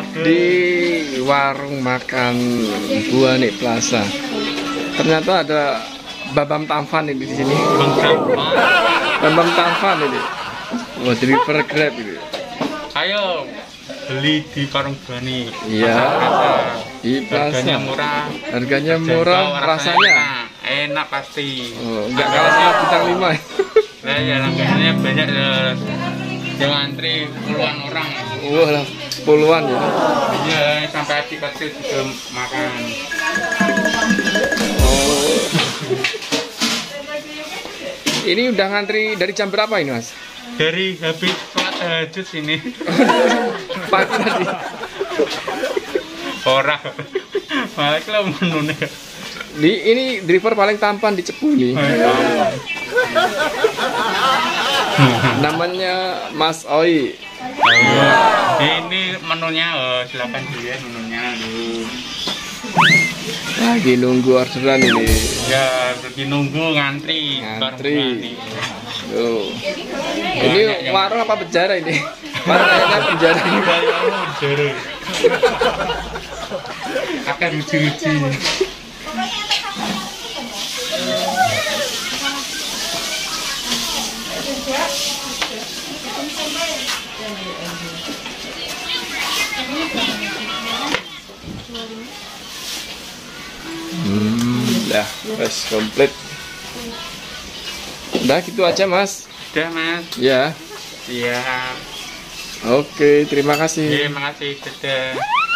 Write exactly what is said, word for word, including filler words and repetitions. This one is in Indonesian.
di warung makan Buane Plaza. Ternyata ada Babam Tampan ini di sini. Babam Tampan ini. Wah, deliver Grab ini. Ayo beli di warung Buane. Iya. Di Plaza. Harganya murah. Harganya murah, rasanya enak, enak pasti. Oh, enggak kalah sama bintang lima. Nah, ya langganannya banyak ya. Yang antri puluhan orang. Wah, puluhan ya. Iya, sampai adik kecil juga makan. Oh. Ini udah ngantri dari jam berapa ini, Mas? Dari habis sholat tahajud sini. Pagi tadi. Orang. Malah kalau menune. Di ini driver paling tampan di Cepu nih. Namanya Mas Oi. Ayo. Ini menunya, oh, silakan dilihat menunya. Lagi nunggu orderan ini. Ya, lagi nunggu ngantri. Ngantri. Tuh. Ini warung apa penjara ini? Warung kayaknya penjara ini. Penjara. Akan lucu-lucu. Hmm, dah, wes komplit. Udah gitu aja, Mas. Udah, Mas. Ya. Iya. Oke, terima kasih. Terima kasih. Dadah.